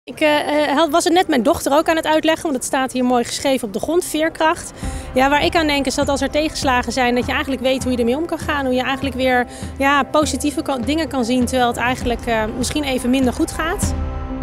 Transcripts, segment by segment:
Ik was het net mijn dochter ook aan het uitleggen, want het staat hier mooi geschreven op de grond, veerkracht. Ja, waar ik aan denk is dat als er tegenslagen zijn, dat je eigenlijk weet hoe je ermee om kan gaan. Hoe je eigenlijk weer positieve dingen kan zien, terwijl het eigenlijk misschien even minder goed gaat.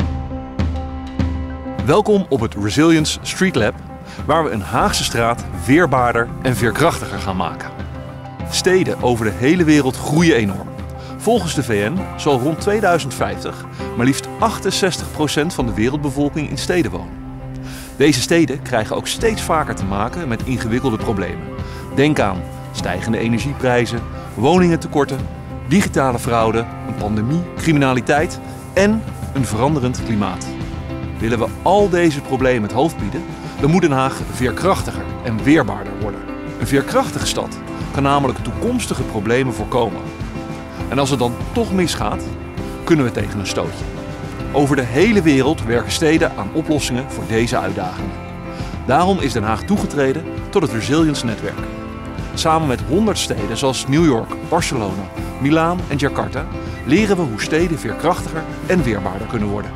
Welkom op het Resilience Street Lab, waar we een Haagse straat weerbaarder en veerkrachtiger gaan maken. Steden over de hele wereld groeien enorm. Volgens de VN zal rond 2050 maar liefst 68% van de wereldbevolking in steden wonen. Deze steden krijgen ook steeds vaker te maken met ingewikkelde problemen. Denk aan stijgende energieprijzen, woningentekorten, digitale fraude, een pandemie, criminaliteit en een veranderend klimaat. Willen we al deze problemen het hoofd bieden, dan moet Den Haag veerkrachtiger en weerbaarder worden. Een veerkrachtige stad kan namelijk toekomstige problemen voorkomen. En als het dan toch misgaat, kunnen we tegen een stootje. Over de hele wereld werken steden aan oplossingen voor deze uitdagingen. Daarom is Den Haag toegetreden tot het Resilience Netwerk. Samen met 100 steden zoals New York, Barcelona, Milaan en Jakarta leren we hoe steden veerkrachtiger en weerbaarder kunnen worden.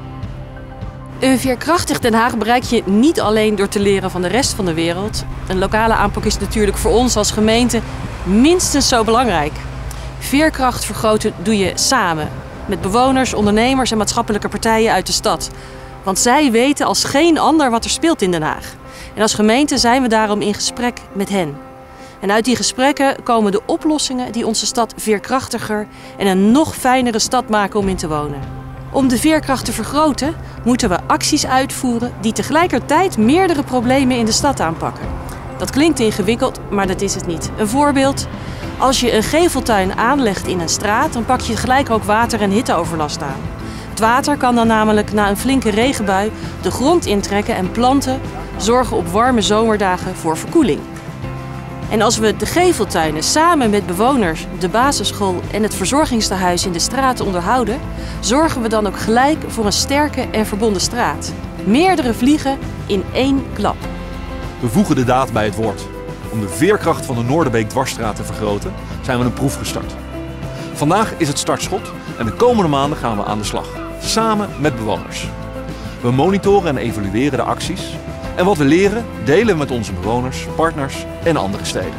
Een veerkrachtig Den Haag bereik je niet alleen door te leren van de rest van de wereld. Een lokale aanpak is natuurlijk voor ons als gemeente minstens zo belangrijk. Veerkracht vergroten doe je samen, met bewoners, ondernemers en maatschappelijke partijen uit de stad. Want zij weten als geen ander wat er speelt in Den Haag. En als gemeente zijn we daarom in gesprek met hen. En uit die gesprekken komen de oplossingen die onze stad veerkrachtiger en een nog fijnere stad maken om in te wonen. Om de veerkracht te vergroten moeten we acties uitvoeren die tegelijkertijd meerdere problemen in de stad aanpakken. Dat klinkt ingewikkeld, maar dat is het niet. Een voorbeeld: als je een geveltuin aanlegt in een straat, dan pak je gelijk ook water- en hitteoverlast aan. Het water kan dan namelijk na een flinke regenbui de grond intrekken en planten zorgen op warme zomerdagen voor verkoeling. En als we de geveltuinen samen met bewoners, de basisschool en het verzorgingstehuis in de straat onderhouden, zorgen we dan ook gelijk voor een sterke en verbonden straat. Meerdere vliegen in één klap. We voegen de daad bij het woord. Om de veerkracht van de Noorderbeek-dwarsstraat te vergroten, zijn we een proef gestart. Vandaag is het startschot en de komende maanden gaan we aan de slag. Samen met bewoners. We monitoren en evalueren de acties. En wat we leren, delen we met onze bewoners, partners en andere steden.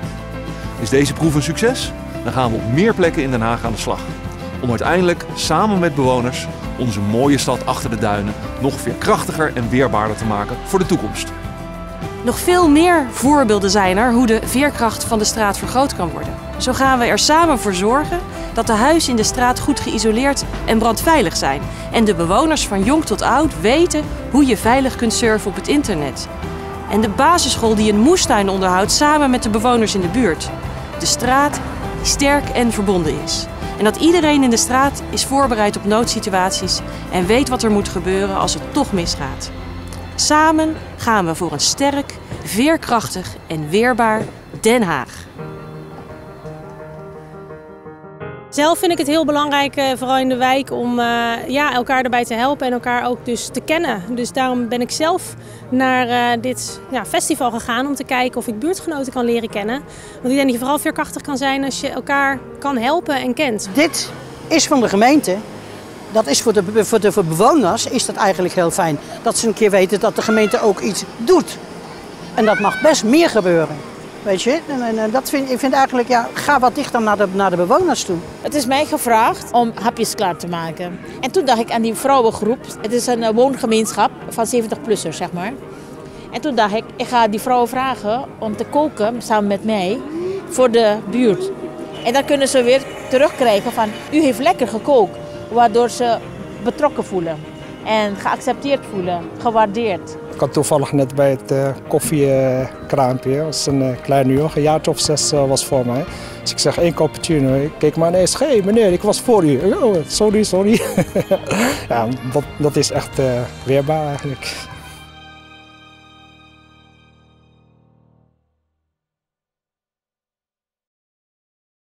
Is deze proef een succes? Dan gaan we op meer plekken in Den Haag aan de slag. Om uiteindelijk samen met bewoners onze mooie stad achter de duinen nog veerkrachtiger en weerbaarder te maken voor de toekomst. Nog veel meer voorbeelden zijn er hoe de veerkracht van de straat vergroot kan worden. Zo gaan we er samen voor zorgen dat de huizen in de straat goed geïsoleerd en brandveilig zijn. En de bewoners van jong tot oud weten hoe je veilig kunt surfen op het internet. En de basisschool die een moestuin onderhoudt samen met de bewoners in de buurt. De straat die sterk en verbonden is. En dat iedereen in de straat is voorbereid op noodsituaties en weet wat er moet gebeuren als het toch misgaat. Samen gaan we voor een sterk, veerkrachtig en weerbaar Den Haag. Zelf vind ik het heel belangrijk, vooral in de wijk, om elkaar erbij te helpen en elkaar ook dus te kennen. Dus daarom ben ik zelf naar dit festival gegaan om te kijken of ik buurtgenoten kan leren kennen. Want ik denk dat je vooral veerkrachtig kan zijn als je elkaar kan helpen en kent. Dit is van de gemeente. Dat is voor de bewoners is dat eigenlijk heel fijn. Dat ze een keer weten dat de gemeente ook iets doet. En dat mag best meer gebeuren. Weet je? En ik vind eigenlijk, ga wat dichter naar de bewoners toe. Het is mij gevraagd om hapjes klaar te maken. En toen dacht ik aan die vrouwengroep. Het is een woongemeenschap van 70-plussers, zeg maar. En toen dacht ik ga die vrouwen vragen om te koken samen met mij voor de buurt. En dan kunnen ze weer terugkrijgen van, u heeft lekker gekookt. Waardoor ze betrokken voelen en geaccepteerd voelen, gewaardeerd. Ik had toevallig net bij het koffiekraampje, dat was een kleine jongen, een jaartje of 6 was voor mij. Dus ik zeg 1 cappuccino. Ik keek maar ineens, hé meneer, ik was voor u. Oh, sorry. Ja, dat is echt weerbaar eigenlijk.